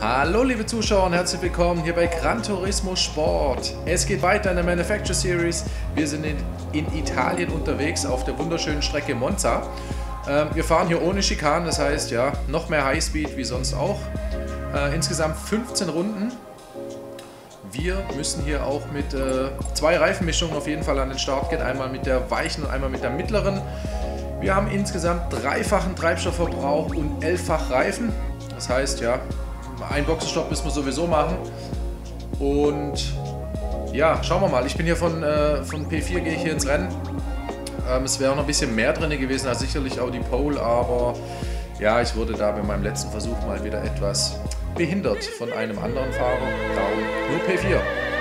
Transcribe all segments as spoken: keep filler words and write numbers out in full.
Hallo liebe Zuschauer und herzlich willkommen hier bei Gran Turismo Sport. Es geht weiter in der Manufacture Series. Wir sind in, in Italien unterwegs auf der wunderschönen Strecke Monza. Ähm, wir fahren hier ohne Schikanen, das heißt ja noch mehr Highspeed wie sonst auch. Äh, insgesamt fünfzehn Runden. Wir müssen hier auch mit äh, zwei Reifenmischungen auf jeden Fall an den Start gehen. Einmal mit der weichen und einmal mit der mittleren. Wir haben insgesamt dreifachen Treibstoffverbrauch und elffach Reifen. Das heißt ja, einen Boxenstopp müssen wir sowieso machen. Und ja, schauen wir mal. Ich bin hier von, äh, von P vier, gehe ich hier ins Rennen. Ähm, es wäre noch ein bisschen mehr drin gewesen, als sicherlich auch die Pole, aber ja, ich wurde da bei meinem letzten Versuch mal wieder etwas behindert von einem anderen Fahrer. Darum nur P vier.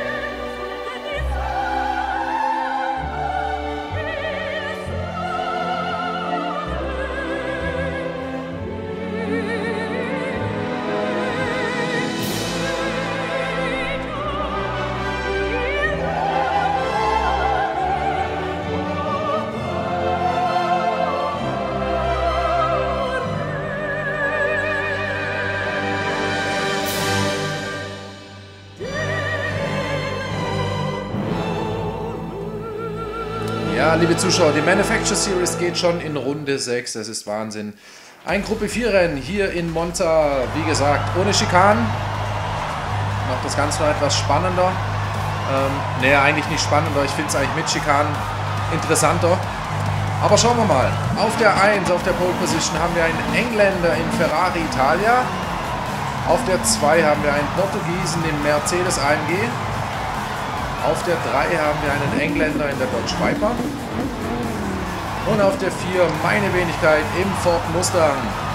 Ja, liebe Zuschauer, die Manufacture Series geht schon in Runde sechs, das ist Wahnsinn. Ein Gruppe vier Rennen hier in Monza, wie gesagt, ohne Schikanen. Macht das Ganze noch etwas spannender. Ähm, ne, eigentlich nicht spannender, ich finde es eigentlich mit Schikanen interessanter. Aber schauen wir mal. Auf der eins, auf der Pole Position, haben wir einen Engländer in Ferrari Italia. Auf der zwei haben wir einen Portugiesen im Mercedes A M G. Auf der drei haben wir einen Engländer in der Dodge Viper. Und auf der vier meine Wenigkeit im Ford Mustang.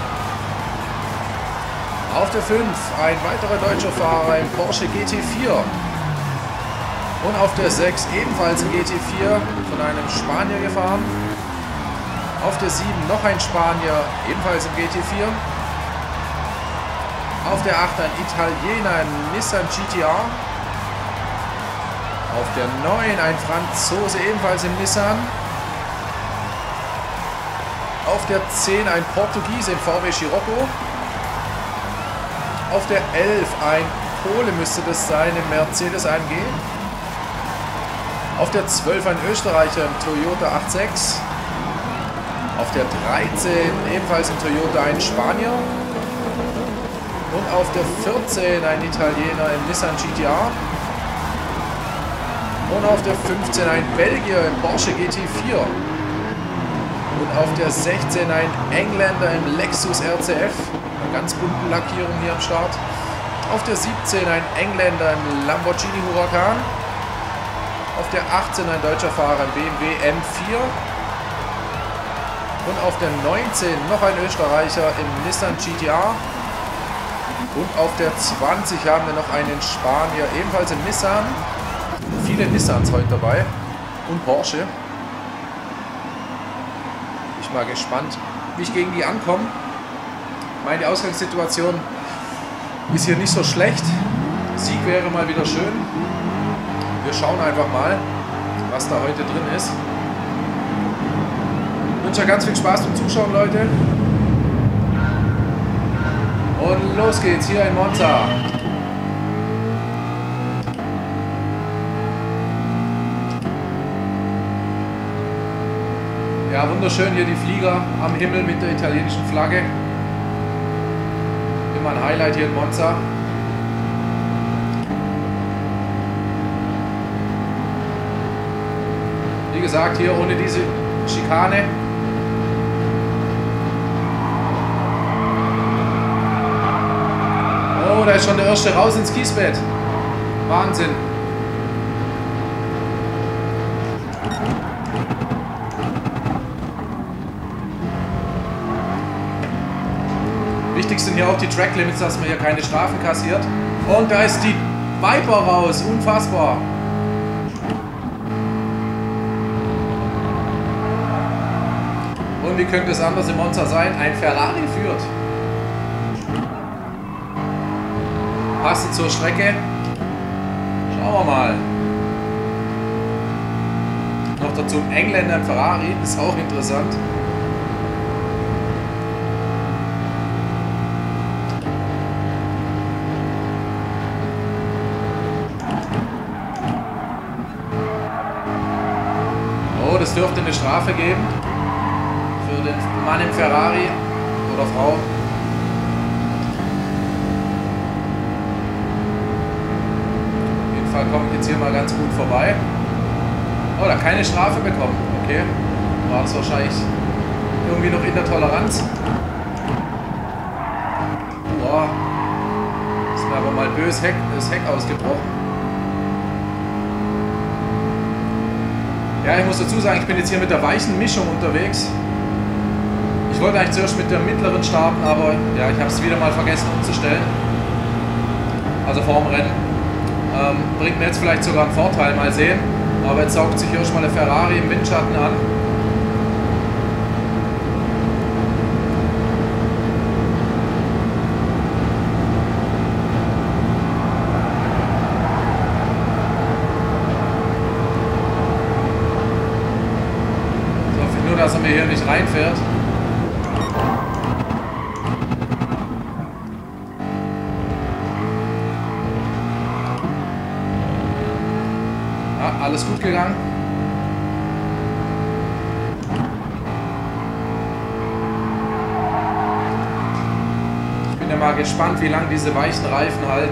Auf der fünf ein weiterer deutscher Fahrer im Porsche G T vier. Und auf der sechs ebenfalls im G T vier von einem Spanier gefahren. Auf der sieben noch ein Spanier, ebenfalls im G T vier. Auf der acht ein Italiener im Nissan G T R. Auf der neun ein Franzose, ebenfalls im Nissan. Auf der zehn ein Portugiese im V W Scirocco. Auf der elf ein Pole müsste das sein im Mercedes A M G. Auf der zwölf ein Österreicher im Toyota acht sechs. Auf der dreizehn ebenfalls im Toyota ein Spanier. Und auf der vierzehn ein Italiener im Nissan G T R. Und auf der fünfzehn ein Belgier im Porsche G T vier. Und auf der sechzehn ein Engländer im Lexus R C F. Eine ganz bunte Lackierung hier am Start. Auf der siebzehn ein Engländer im Lamborghini Huracan. Auf der achtzehn ein deutscher Fahrer im B M W M vier. Und auf der neunzehn noch ein Österreicher im Nissan G T R. Und auf der zwanzig haben wir noch einen Spanier, ebenfalls im Nissan. Viele Nissans heute dabei und Porsche. Ich bin mal gespannt, wie ich gegen die ankomme. Meine Ausgangssituation ist hier nicht so schlecht. Sieg wäre mal wieder schön. Wir schauen einfach mal, was da heute drin ist. Ich wünsche euch ganz viel Spaß beim Zuschauen, Leute. Und los geht's hier in Monza. Ja, wunderschön hier die Flieger am Himmel mit der italienischen Flagge. Immer ein Highlight hier in Monza. Wie gesagt, hier ohne diese Schikane. Oh, da ist schon der erste raus ins Kiesbett. Wahnsinn. Wichtig sind hier auch die Track Limits, dass man hier keine Strafen kassiert. Und da ist die Viper raus, unfassbar. Und wie könnte es anders in Monza sein? Ein Ferrari führt. Passend zur Strecke. Schauen wir mal. Noch dazu ein Engländer im Ferrari, ist auch interessant. dürfte eine Strafe geben für den Mann im Ferrari oder Frau. Auf jeden Fall komme ich jetzt hier mal ganz gut vorbei. Oh, da keine Strafe bekommen. Okay, war das wahrscheinlich irgendwie noch in der Toleranz. Boah, ist mir aber mal bös Heck, das Heck ausgebrochen. Ja, ich muss dazu sagen, ich bin jetzt hier mit der weichen Mischung unterwegs. Ich wollte eigentlich zuerst mit der mittleren starten, aber ja, ich habe es wieder mal vergessen umzustellen. Also vorm Rennen. Ähm, bringt mir jetzt vielleicht sogar einen Vorteil, mal sehen. Aber jetzt saugt sich erstmal der Ferrari im Windschatten an. Ich hoffe nur, dass er mir hier nicht reinfährt. Alles gut gegangen. Ich bin ja mal gespannt, wie lange diese weichen Reifen halten.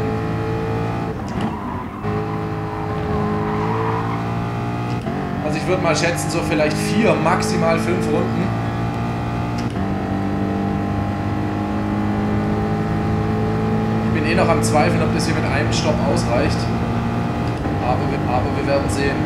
Also ich würde mal schätzen, so vielleicht vier, maximal fünf Runden. Ich bin eh noch am Zweifeln, ob das hier mit einem Stopp ausreicht. Aber wir, aber wir werden sehen.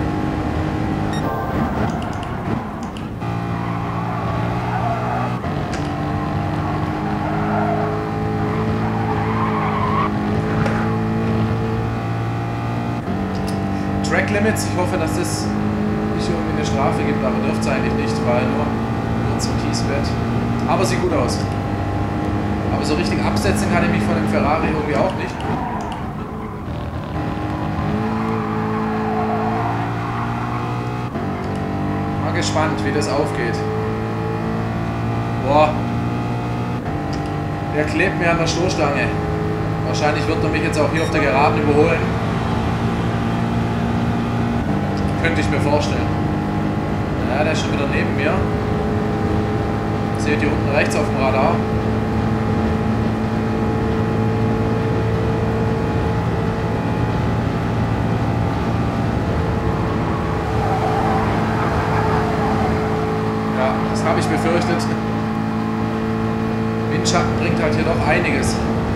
Track Limits, ich hoffe, dass es nicht irgendwie eine Strafe gibt, aber dürfte es eigentlich nicht, weil nur, nur zum Kiesbett. Aber sieht gut aus. Aber so richtig absetzen kann ich mich von dem Ferrari irgendwie auch nicht. Gespannt, wie das aufgeht. Boah. Der klebt mir an der Stoßstange. Wahrscheinlich wird er mich jetzt auch hier auf der Geraden überholen. Könnte ich mir vorstellen. Ja, der ist schon wieder neben mir. Seht ihr unten rechts auf dem Radar. Habe ich befürchtet. Windschatten bringt halt hier doch einiges.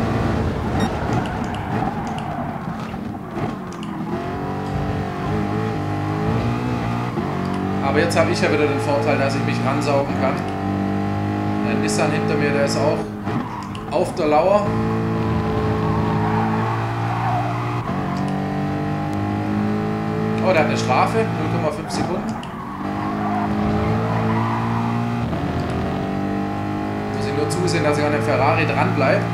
Aber jetzt habe ich ja wieder den Vorteil, dass ich mich ransaugen kann. Der Nissan hinter mir, der ist auch auf der Lauer. Oh, der hat eine Strafe, null Komma fünf Sekunden. Nur zusehen, dass ich an dem Ferrari dran bleibe.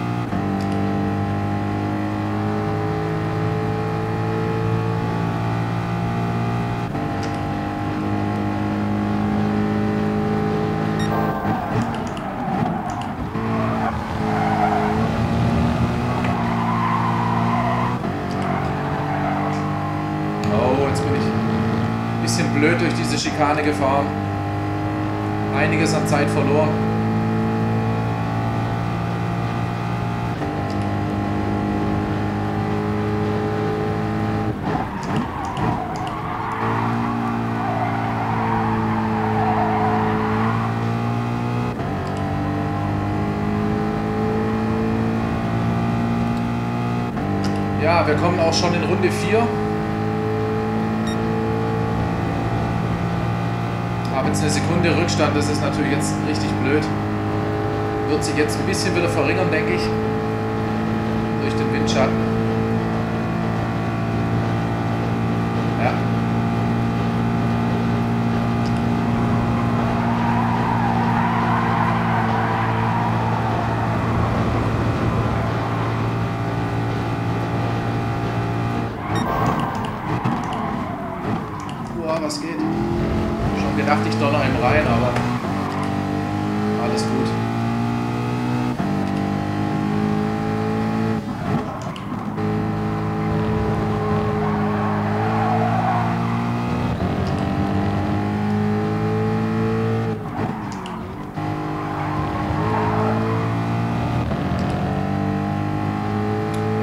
Oh, jetzt bin ich ein bisschen blöd durch diese Schikane gefahren. Einiges an Zeit verloren. Ja, wir kommen auch schon in Runde vier. Habe jetzt eine Sekunde Rückstand, das ist natürlich jetzt richtig blöd. Wird sich jetzt ein bisschen wieder verringern, denke ich. Durch den Windschatten. Ja. Was geht? Schon gedacht, ich donner ihm rein, aber alles gut.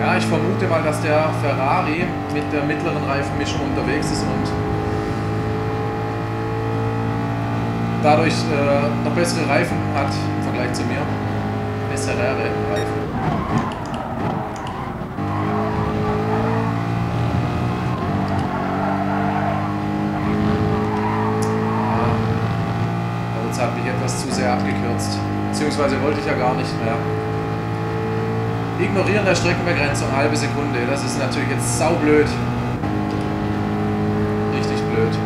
Ja, ich vermute mal, dass der Ferrari mit der mittleren Reifenmischung unterwegs ist und dadurch äh, noch bessere Reifen hat im Vergleich zu mir. Bessere Reifen. Hat mich etwas zu sehr abgekürzt. Beziehungsweise wollte ich ja gar nicht mehr. Ignorieren der Streckenbegrenzung, halbe Sekunde. Das ist natürlich jetzt saublöd. Richtig blöd.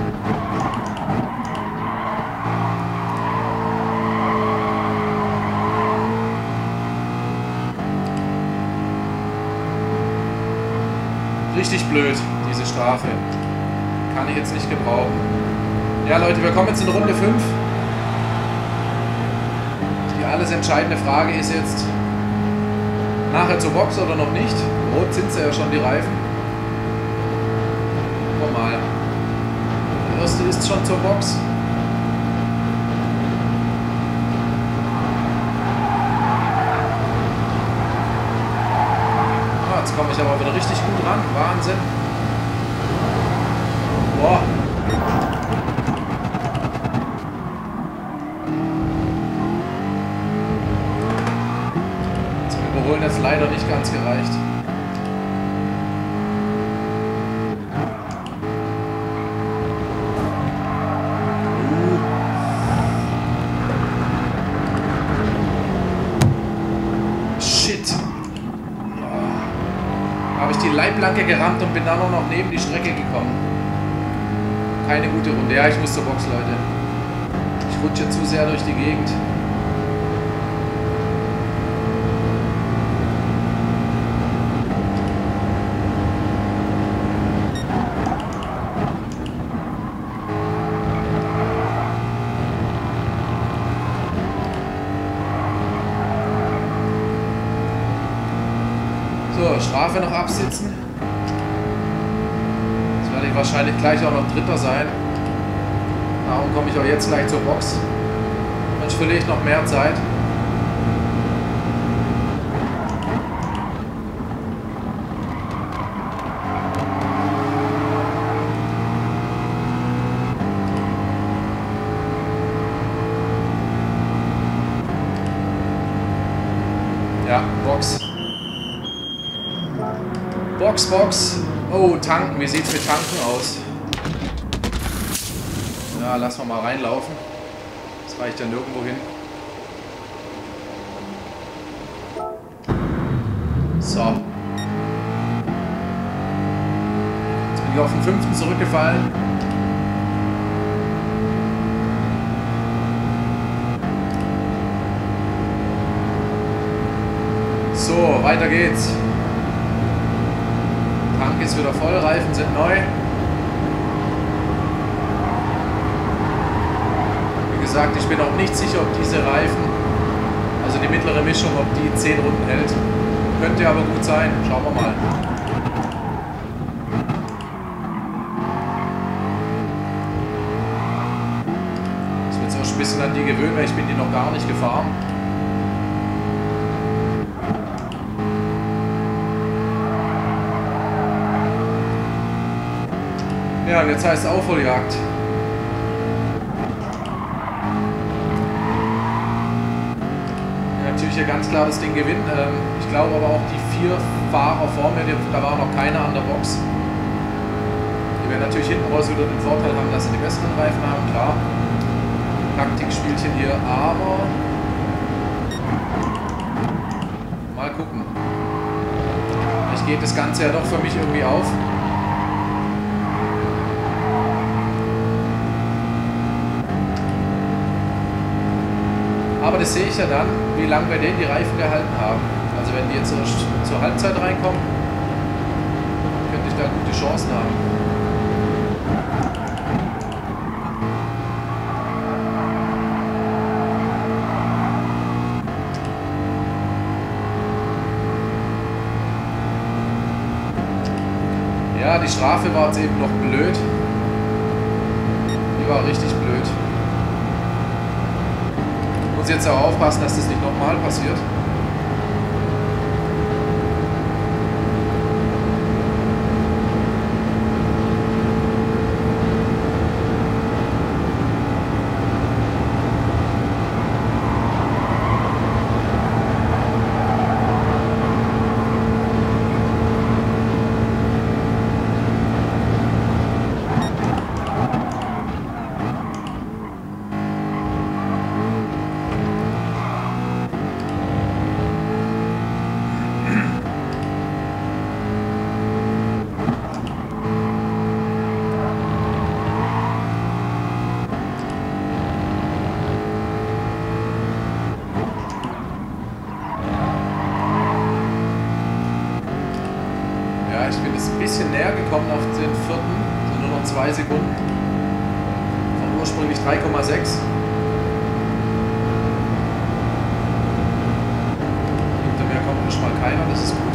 Richtig blöd, diese Strafe. Kann ich jetzt nicht gebrauchen. Ja Leute, wir kommen jetzt in Runde fünf. Die alles entscheidende Frage ist jetzt, nachher zur Box oder noch nicht? Rot sind sie ja schon, die Reifen. Guck mal. Der erste ist schon zur Box. Ah, jetzt komme ich aber wieder richtig gut ran. Wahnsinn. Boah. Überholen hat leider nicht ganz gereicht. Uh. Shit. Ja. Habe ich die Leitplanke gerammt und bin dann auch noch neben die Strecke gekommen. Keine gute Runde. Ja, ich muss zur Box, Leute. Ich rutsche zu sehr durch die Gegend. Strafe noch absitzen. Jetzt werde ich wahrscheinlich gleich auch noch Dritter sein. Darum komme ich auch jetzt gleich zur Box. Sonst verliere ich noch mehr Zeit. Ja, Box. Box, Box. Oh, tanken. Wie sieht es mit Tanken aus? Ja, lassen wir mal reinlaufen. Das reicht ja nirgendwo hin. So. Jetzt bin ich auf den fünften zurückgefallen. So, weiter geht's. Tank ist wieder voll, Reifen sind neu. Wie gesagt, ich bin auch nicht sicher, ob diese Reifen, also die mittlere Mischung, ob die zehn Runden hält. Könnte aber gut sein. Schauen wir mal. Ich bin jetzt auch schon ein bisschen an die gewöhnt, weil ich bin die noch gar nicht gefahren. Ja, und jetzt heißt es Aufholjagd. Ja, natürlich hier ganz klar das Ding gewinnen. Ähm, ich glaube aber auch die vier Fahrer vor mir, da war noch keiner an der Box. Die werden natürlich hinten raus wieder den Vorteil haben, dass sie die besseren Reifen haben, klar. Taktikspielchen hier, aber mal gucken. Vielleicht geht das Ganze ja doch für mich irgendwie auf. Aber das sehe ich ja dann, wie lange bei denen die Reifen gehalten haben. Also wenn die jetzt erst zur Halbzeit reinkommen, könnte ich da gute Chancen haben. Ja, die Strafe war jetzt eben noch blöd. Die war richtig blöd. Ich muss jetzt auch aufpassen, dass das nicht nochmal passiert. ich bin jetzt ein bisschen näher gekommen auf den vierten. Also nur noch zwei Sekunden. Von ursprünglich drei Komma sechs. Hinter mir kommt nicht mal keiner, das ist gut.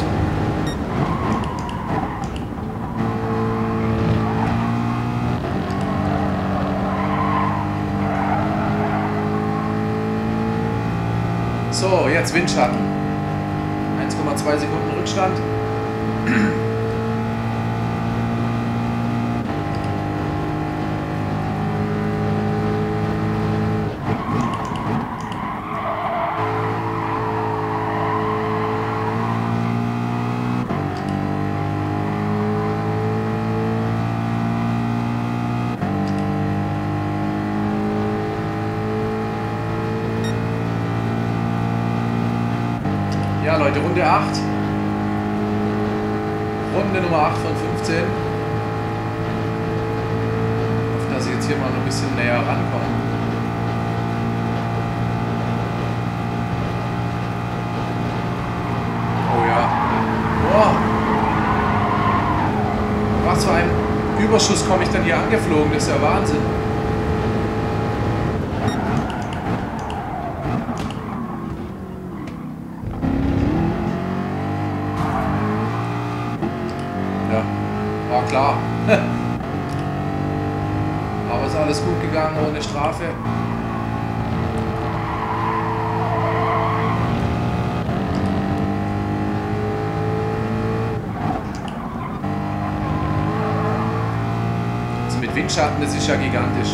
So, jetzt Windschatten. eins Komma zwei Sekunden Rückstand. Ja, Leute, Runde acht. Runde Nummer acht von fünfzehn. Ich hoffe, dass ich jetzt hier mal noch ein bisschen näher rankomme. Oh ja. Boah. Was für ein Überschuss komme ich denn hier angeflogen? Das ist ja Wahnsinn. War klar. Aber ist alles gut gegangen ohne Strafe. Also mit Windschatten, das ist ja gigantisch.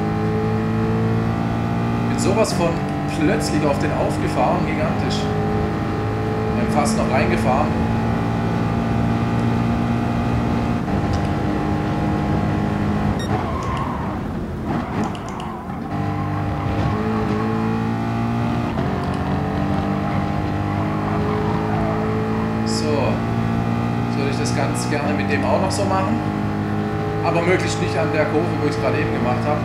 Ich bin sowas von plötzlich auf den aufgefahren, gigantisch. Wir haben fast noch reingefahren. Ganz gerne mit dem auch noch so machen, aber möglichst nicht an der Kurve, wo ich es gerade eben gemacht habe.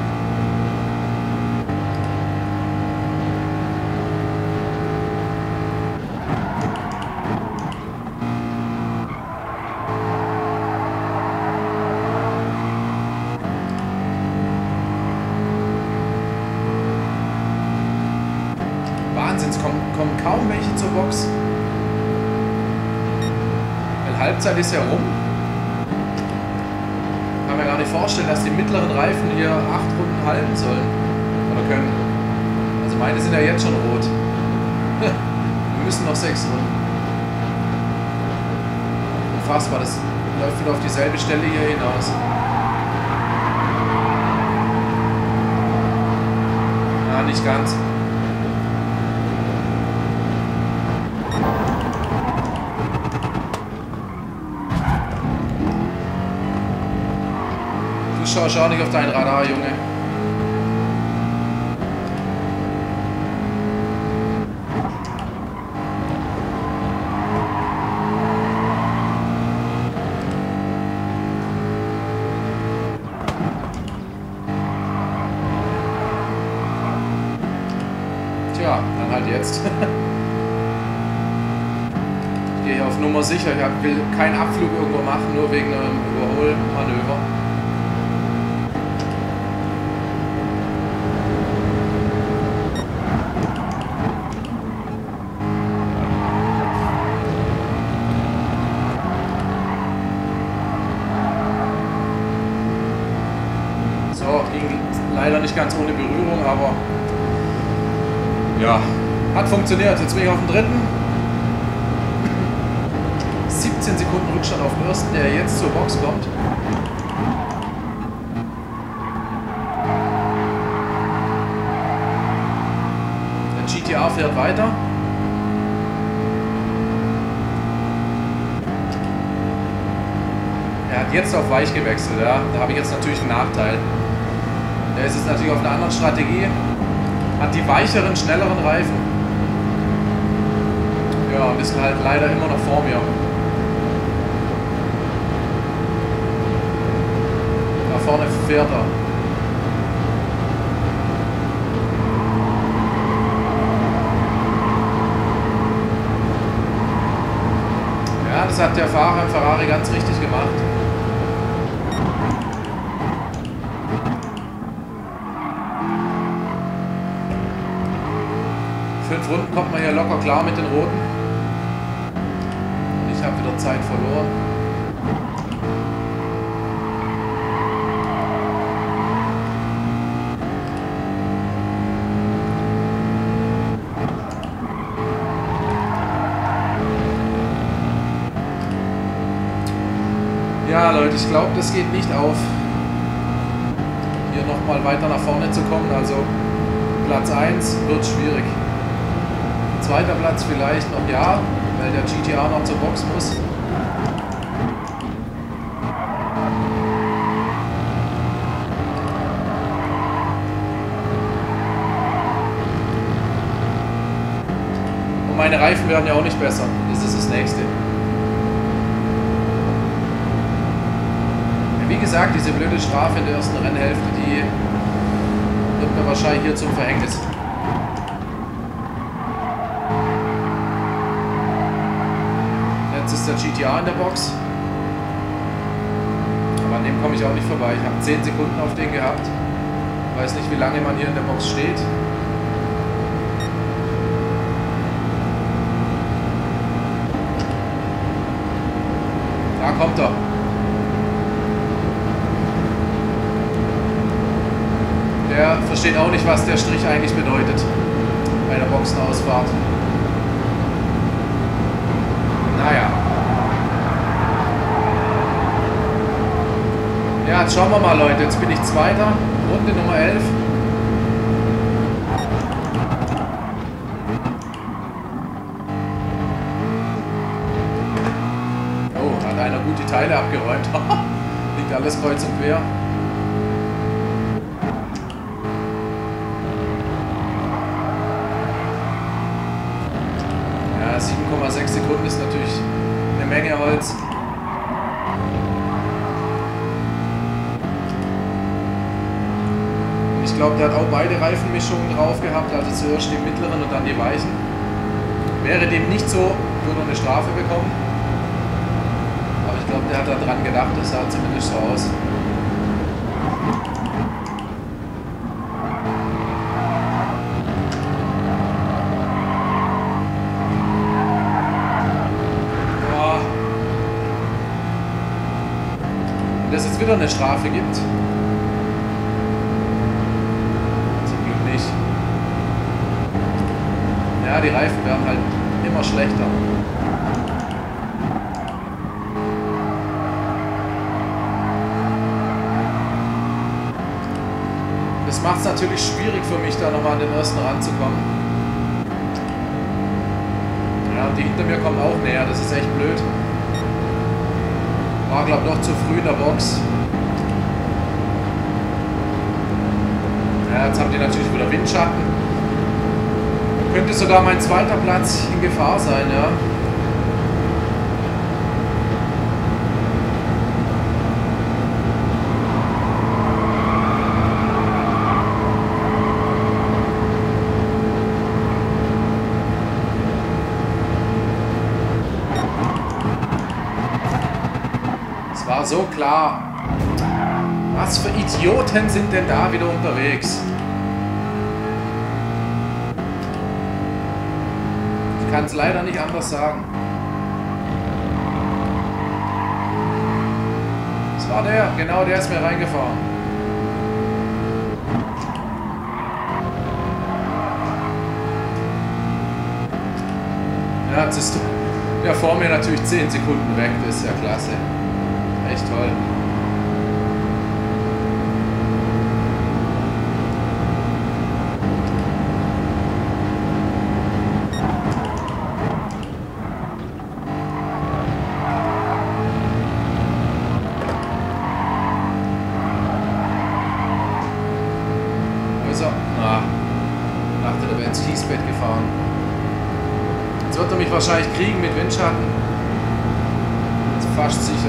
Wahnsinn, es kommen, kommen kaum welche zur Box. Halbzeit ist ja rum. Kann mir gar nicht vorstellen, dass die mittleren Reifen hier acht Runden halten sollen. Oder können. Also meine sind ja jetzt schon rot. Wir müssen noch sechs Runden. Unfassbar, das läuft wieder auf dieselbe Stelle hier hinaus. Ja, nicht ganz. Schau, schau nicht auf dein Radar, Junge. Tja, dann halt jetzt. Ich gehe auf Nummer sicher. Ich will keinen Abflug irgendwo machen, nur wegen einem Überholmanöver. Leider nicht ganz ohne Berührung, aber ja, hat funktioniert. Jetzt bin ich auf dem dritten. siebzehn Sekunden Rückstand auf den ersten, der jetzt zur Box kommt. Der G T A fährt weiter. Er hat jetzt auf weich gewechselt, ja. Da habe ich jetzt natürlich einen Nachteil. Der ist jetzt natürlich auf einer anderen Strategie. Hat die weicheren, schnelleren Reifen. Ja, und ist halt leider immer noch vor mir. Da vorne fährt er. das hat der Fahrer im Ferrari ganz richtig gemacht. Fünf Runden kommt man hier locker klar mit den Roten. Und ich habe wieder Zeit verloren. Ja, Leute, ich glaube, das geht nicht auf, hier nochmal weiter nach vorne zu kommen. Also Platz eins wird schwierig. Zweiter Platz vielleicht noch, ja, weil der G T R noch zur Box muss. Und meine Reifen werden ja auch nicht besser. Das ist das Nächste. Wie gesagt, diese blöde Strafe in der ersten Rennhälfte, die wird mir wahrscheinlich hier zum Verhängnis. Jetzt ist der G T R in der Box. Aber an dem komme ich auch nicht vorbei. Ich habe zehn Sekunden auf den gehabt. Weiß nicht, wie lange man hier in der Box steht. Da kommt er. Der versteht auch nicht, was der Strich eigentlich bedeutet bei der Boxenausfahrt. Naja. Ja, jetzt schauen wir mal, Leute. Jetzt bin ich Zweiter. Runde Nummer elf. Oh, hat einer gut die Teile abgeräumt. Liegt alles kreuz und quer. sieben Komma sechs Sekunden ist natürlich eine Menge Holz. Ich glaube, der hat auch beide Reifenmischungen drauf gehabt, also zuerst die mittleren und dann die weichen. Wäre dem nicht so, würde er eine Strafe bekommen. Aber ich glaube, der hat da dran gedacht, das sah zumindest so aus. Dass es wieder eine Strafe gibt. Zum Glück nicht. Ja, die Reifen werden halt immer schlechter. Das macht es natürlich schwierig für mich, da nochmal an den ersten ranzukommen. Ja, und die hinter mir kommen auch näher, das ist echt blöd. War, glaube ich, noch zu früh in der Box. Ja, jetzt haben die natürlich wieder Windschatten. Könnte sogar mein zweiter Platz in Gefahr sein, ja. War so klar. Was für Idioten sind denn da wieder unterwegs? Ich kann es leider nicht anders sagen. Das war der, genau der ist mir reingefahren. Ja, jetzt ist der vor mir natürlich zehn Sekunden weg, das ist ja klasse. Echt toll. Wo ist er? Na, dachte, der wäre ins Kiesbett gefahren. Jetzt wird er mich wahrscheinlich kriegen mit Windschatten. Das ist fast sicher.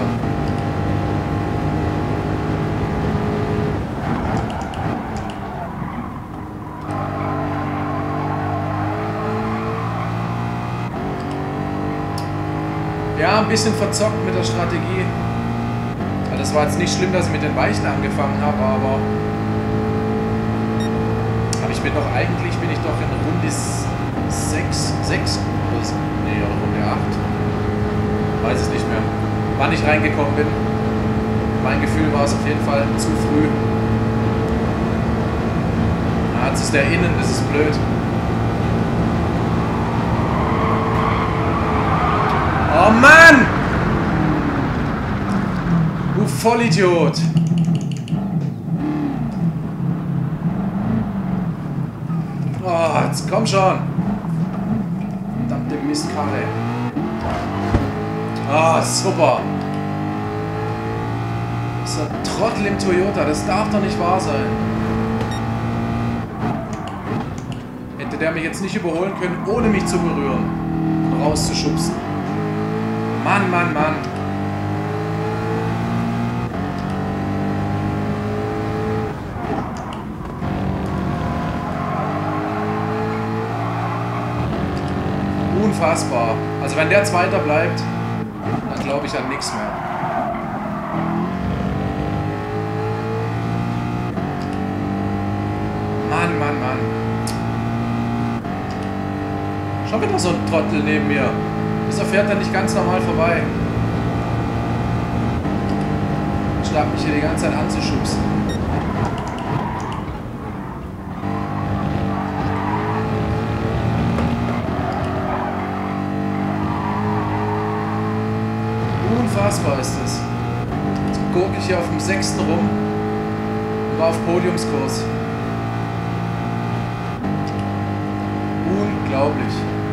Ja, ein bisschen verzockt mit der Strategie. Ja, das war jetzt nicht schlimm, dass ich mit den Weichen angefangen habe, aber habe ich mir doch eigentlich, bin ich doch in Runde sechs, sechs oder nee, Runde acht. Weiß es nicht mehr. Wann ich reingekommen bin. Mein Gefühl war es auf jeden Fall zu früh. Ah, jetzt ist der innen, das ist blöd. Oh Mann! Du Vollidiot! Oh, jetzt komm schon! Verdammte Mistkarre. Ah, oh, super! Dieser Trottel im Toyota, das darf doch nicht wahr sein. Hätte der mich jetzt nicht überholen können, ohne mich zu berühren und rauszuschubsen. Mann, Mann, Mann. Unfassbar. Also wenn der Zweiter bleibt, dann glaube ich an nichts mehr. Mann, Mann, Mann. Schon wieder so ein Trottel neben mir. Wieso fährt er nicht ganz normal vorbei? Statt mich hier die ganze Zeit anzuschubsen. Unfassbar ist das. Jetzt gucke ich hier auf dem sechsten rum und war auf Podiumskurs. Unglaublich.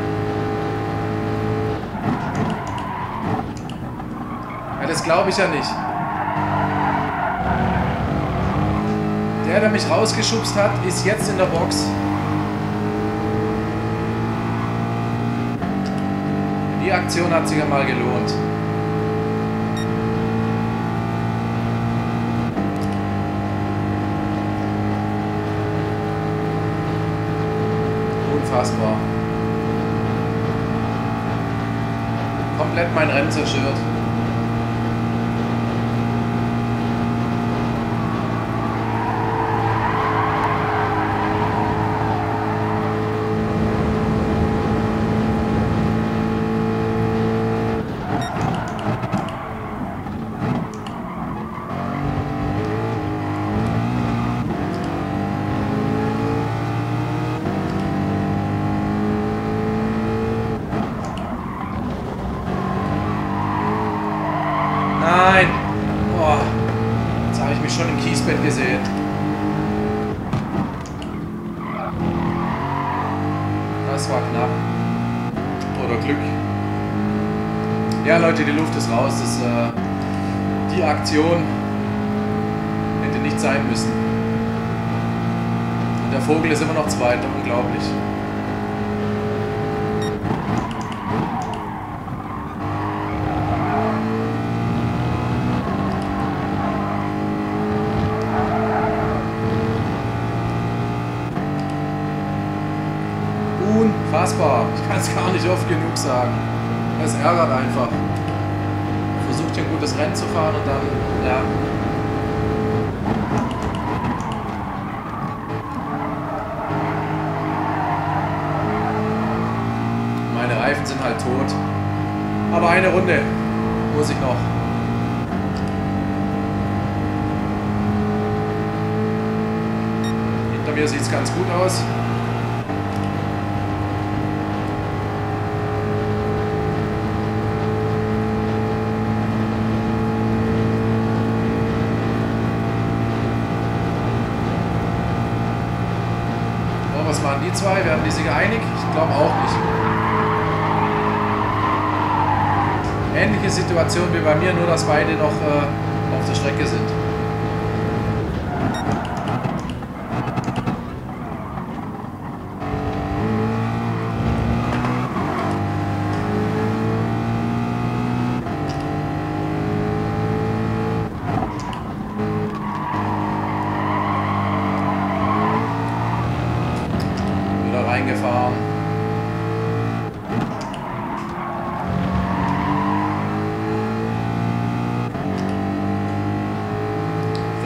Ja, das glaube ich ja nicht. Der, der mich rausgeschubst hat, ist jetzt in der Box. Die Aktion hat sich ja mal gelohnt. Unfassbar. Komplett mein Rennen zerstört. Nein! Oh, jetzt habe ich mich schon im Kiesbett gesehen. Das war knapp. Oder Glück. Ja, Leute, die Luft ist raus. Das, äh, die Aktion hätte nicht sein müssen. Und der Vogel ist immer noch Zweiter. Unglaublich. Unfassbar. Ich kann es gar nicht oft genug sagen. Es ärgert einfach. Versucht hier ein gutes Rennen zu fahren und dann, ja. Meine Reifen sind halt tot. Aber eine Runde muss ich noch. Hinter mir sieht es ganz gut aus. Was waren die zwei? Werden die sich einig? Ich glaube auch nicht. Ähnliche Situation wie bei mir, nur dass beide noch äh, auf der Strecke sind. Reingefahren.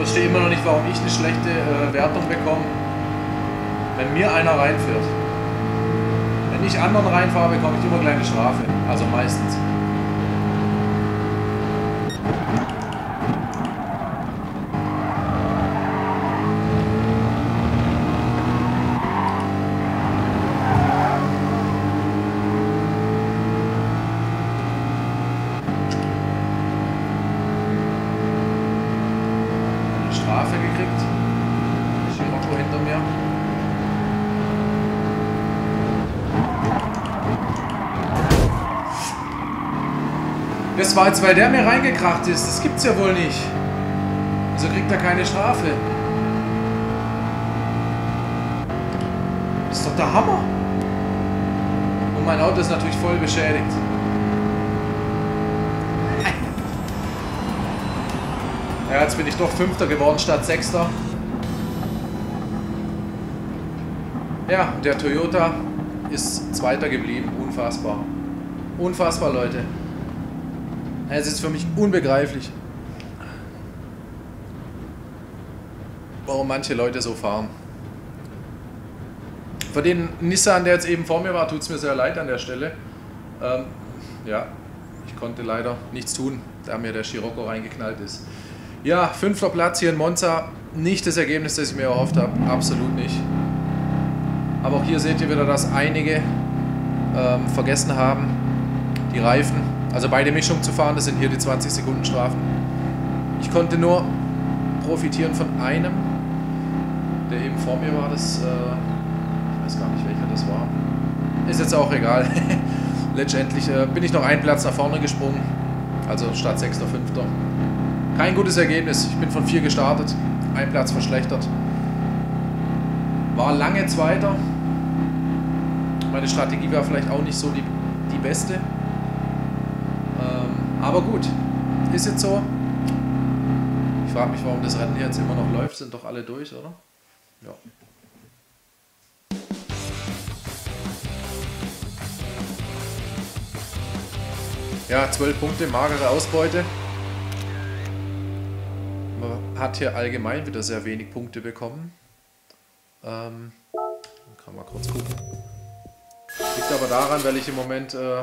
verstehe immer noch nicht, warum ich eine schlechte äh, Wertung bekomme, wenn mir einer reinfährt. Wenn ich anderen reinfahre, bekomme ich immer gleich eine Strafe. Also meistens. Eine Strafe gekriegt. Scirocco hinter mir. Das war jetzt, weil der mir reingekracht ist. Das gibt's ja wohl nicht. Wieso kriegt er keine Strafe? Das ist doch der Hammer. Und mein Auto ist natürlich voll beschädigt. Ja, jetzt bin ich doch Fünfter geworden statt Sechster. Ja, der Toyota ist Zweiter geblieben. Unfassbar. Unfassbar, Leute. Es ist für mich unbegreiflich, warum manche Leute so fahren. Für den Nissan, der jetzt eben vor mir war, tut es mir sehr leid an der Stelle. Ähm, ja, ich konnte leider nichts tun, da mir der Scirocco reingeknallt ist. Ja, fünfter Platz hier in Monza. Nicht das Ergebnis, das ich mir erhofft habe. Absolut nicht. Aber auch hier seht ihr wieder, dass einige ähm, vergessen haben, die Reifen, also beide Mischungen zu fahren. Das sind hier die zwanzig Sekunden Strafen. Ich konnte nur profitieren von einem, der eben vor mir war. Das, äh, ich weiß gar nicht, welcher das war. Ist jetzt auch egal. Letztendlich äh, bin ich noch einen Platz nach vorne gesprungen. Also statt Sechster, Fünfter. Kein gutes Ergebnis. Ich bin von vier gestartet. Ein Platz verschlechtert. War lange Zweiter. Meine Strategie war vielleicht auch nicht so die, die beste. Ähm, aber gut. Ist jetzt so. Ich frage mich, warum das Rennen jetzt immer noch läuft. Sind doch alle durch, oder? Ja. Ja, zwölf Punkte, magere Ausbeute. Man hat hier allgemein wieder sehr wenig Punkte bekommen. Ähm, kann man kurz gucken. Liegt aber daran, weil ich im Moment äh,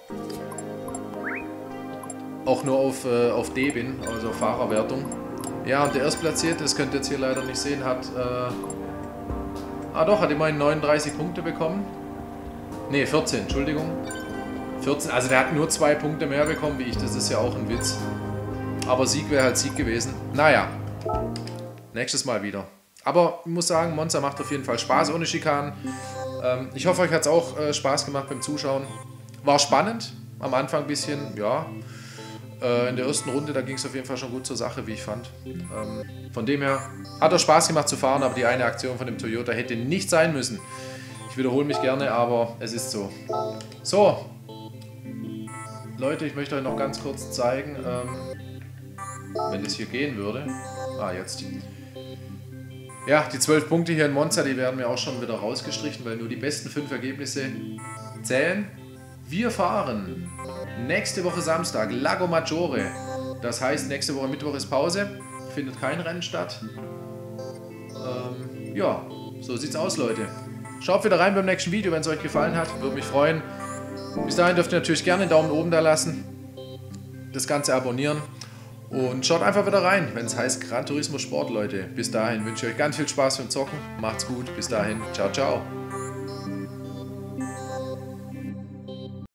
auch nur auf, äh, auf D bin, also Fahrerwertung. Ja, und der Erstplatzierte, das könnt ihr jetzt hier leider nicht sehen, hat... Äh, ah doch, hat immerhin neununddreißig Punkte bekommen. Ne, vierzehn, Entschuldigung. vierzehn, also der hat nur zwei Punkte mehr bekommen wie ich, das ist ja auch ein Witz. Aber Sieg wäre halt Sieg gewesen. Naja, nächstes Mal wieder. Aber ich muss sagen, Monza macht auf jeden Fall Spaß ohne Schikanen. Ähm, ich hoffe, euch hat es auch äh, Spaß gemacht beim Zuschauen. War spannend, am Anfang ein bisschen, ja. Äh, in der ersten Runde, da ging es auf jeden Fall schon gut zur Sache, wie ich fand. Ähm, von dem her hat es Spaß gemacht zu fahren, aber die eine Aktion von dem Toyota hätte nicht sein müssen. Ich wiederhole mich gerne, aber es ist so. So, Leute, ich möchte euch noch ganz kurz zeigen, ähm, wenn das hier gehen würde. Ah, jetzt. Ja, die zwölf Punkte hier in Monza, die werden mir auch schon wieder rausgestrichen, weil nur die besten fünf Ergebnisse zählen. Wir fahren nächste Woche Samstag, Lago Maggiore. Das heißt, nächste Woche Mittwoch ist Pause, findet kein Rennen statt. Ähm, ja, so sieht's aus, Leute. Schaut wieder rein beim nächsten Video, wenn es euch gefallen hat. Würde mich freuen. Bis dahin dürft ihr natürlich gerne einen Daumen oben da lassen. Das Ganze abonnieren. Und schaut einfach wieder rein, wenn es heißt Gran Turismo Sport, Leute. Bis dahin wünsche ich euch ganz viel Spaß beim Zocken. Macht's gut. Bis dahin. Ciao, ciao.